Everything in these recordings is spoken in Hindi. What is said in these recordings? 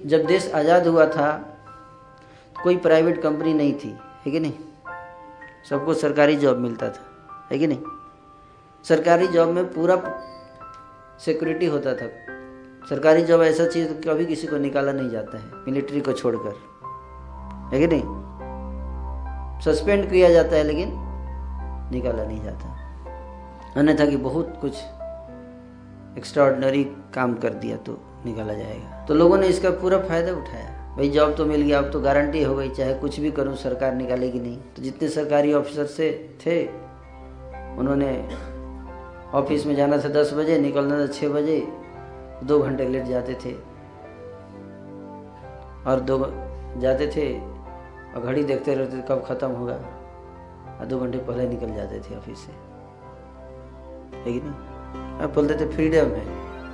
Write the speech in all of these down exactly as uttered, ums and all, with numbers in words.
जब देश आज़ाद हुआ था तो कोई प्राइवेट कंपनी नहीं थी, है कि नहीं? सबको सरकारी जॉब मिलता था, है कि नहीं? सरकारी जॉब में पूरा सिक्योरिटी होता था। सरकारी जॉब ऐसा चीज़ कभी किसी को निकाला नहीं जाता है, मिलिट्री को छोड़कर, है कि नहीं? सस्पेंड किया जाता है लेकिन निकाला नहीं जाता। अन्यथा कि बहुत कुछ एक्स्ट्राऑर्डिनरी काम कर दिया तो निकाला जाएगा। तो लोगों ने इसका पूरा फायदा उठाया। भाई जॉब तो मिल गया, अब तो गारंटी हो गई, चाहे कुछ भी करूं सरकार निकालेगी नहीं। तो जितने सरकारी ऑफिसर से थे उन्होंने ऑफिस में जाना था दस बजे, निकलना था छः बजे, दो घंटे लेट जाते थे और दो जाते थे और घड़ी देखते रहते थे कब ख़त्म होगा, और दो घंटे पहले निकल जाते थे ऑफिस से, है कि नहीं? अब बोलते थे फ्रीडम है,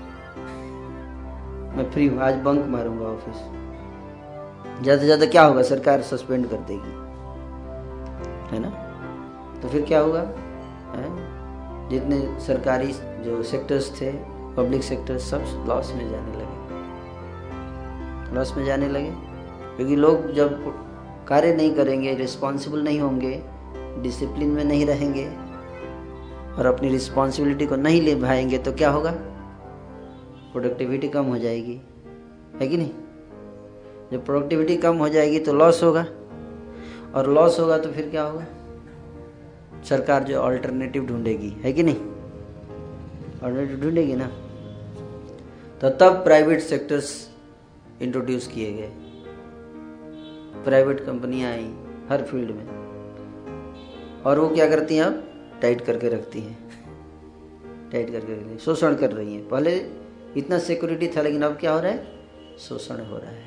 मैं फ्री हूँ, आज बंक मारूंगा ऑफिस। ज़्यादा से ज़्यादा क्या होगा, सरकार सस्पेंड कर देगी, है ना? तो फिर क्या होगा? है? जितने सरकारी जो सेक्टर्स थे, पब्लिक सेक्टर्स, सब लॉस में जाने लगे, लॉस में जाने लगे क्योंकि लोग जब कार्य नहीं करेंगे, रिस्पॉन्सिबल नहीं होंगे, डिसिप्लिन में नहीं रहेंगे और अपनी रिस्पॉन्सिबिलिटी को नहीं ले पाएंगे तो क्या होगा? प्रोडक्टिविटी कम हो जाएगी, है कि नहीं? जब प्रोडक्टिविटी कम हो जाएगी तो लॉस होगा, और लॉस होगा तो फिर क्या होगा? सरकार जो अल्टरनेटिव ढूंढेगी, है कि नहीं? अल्टरनेटिव ढूंढेगी ना। तो तब प्राइवेट सेक्टर्स इंट्रोड्यूस किए गए, प्राइवेट कंपनियां आई हर फील्ड में, और वो क्या करती हैं? अब टाइट करके रखती हैं, टाइट करके रखती हैं, शोषण कर रही हैं। पहले इतना सिक्योरिटी था लेकिन अब क्या हो रहा है? शोषण हो रहा है।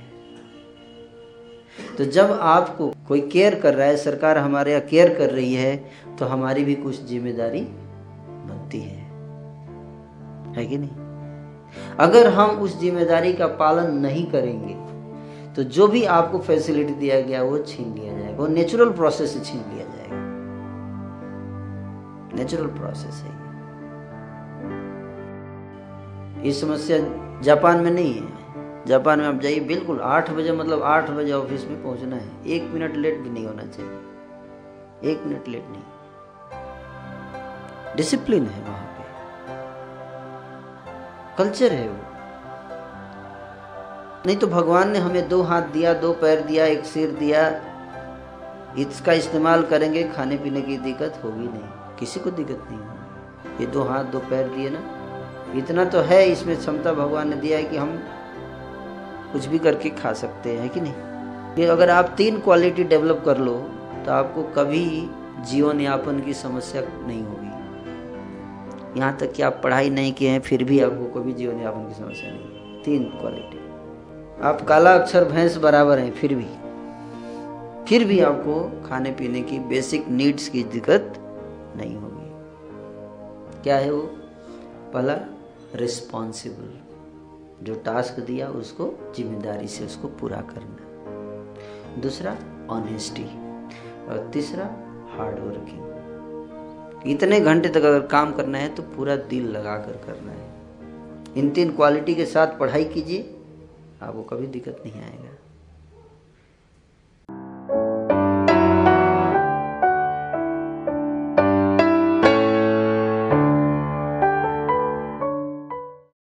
तो जब आपको कोई केयर कर रहा है, सरकार हमारे यहाँ केयर कर रही है, तो हमारी भी कुछ जिम्मेदारी बनती है, है कि नहीं? अगर हम उस जिम्मेदारी का पालन नहीं करेंगे तो जो भी आपको फैसिलिटी दिया गया वो छीन लिया जाएगा, वो नेचुरल प्रोसेस से छीन लिया जाएगा, नेचुरल प्रोसेस है। ये समस्या जापान में नहीं है। जापान में आप जाइए, बिल्कुल आठ बजे मतलब आठ बजे ऑफिस में पहुंचना है, एक मिनट लेट भी नहीं होना चाहिए, एक मिनट लेट नहीं। डिसिप्लिन है वहां पे, कल्चर है वो। नहीं तो भगवान ने हमें दो हाथ दिया, दो पैर दिया, एक सिर दिया, इसका इस्तेमाल करेंगे, खाने पीने की दिक्कत होगी नहीं, किसी को दिक्कत नहीं होगी। ये दो हाथ दो पैर दिए ना, इतना तो है इसमें क्षमता भगवान ने दिया है कि हम कुछ भी करके खा सकते हैं, कि नहीं? कि अगर आप तीन क्वालिटी डेवलप कर लो तो आपको कभी जीवन यापन की समस्या नहीं होगी। यहाँ तक कि आप पढ़ाई नहीं किए हैं फिर भी आपको कभी जीवन यापन की समस्या नहीं होगी। तीन क्वालिटी, आप काला अक्षर भैंस बराबर हैं फिर भी फिर भी आपको खाने पीने की बेसिक नीड्स की दिक्कत नहीं होगी। क्या है वो? पहला, रिस्पॉन्सिबल, जो टास्क दिया उसको जिम्मेदारी से उसको पूरा करना। दूसरा, ऑनेस्टी, और तीसरा, हार्ड वर्किंग। इतने घंटे तक अगर काम करना है तो पूरा दिल लगा कर करना है। इन तीन क्वालिटी के साथ पढ़ाई कीजिए, आपको कभी दिक्कत नहीं आएगा।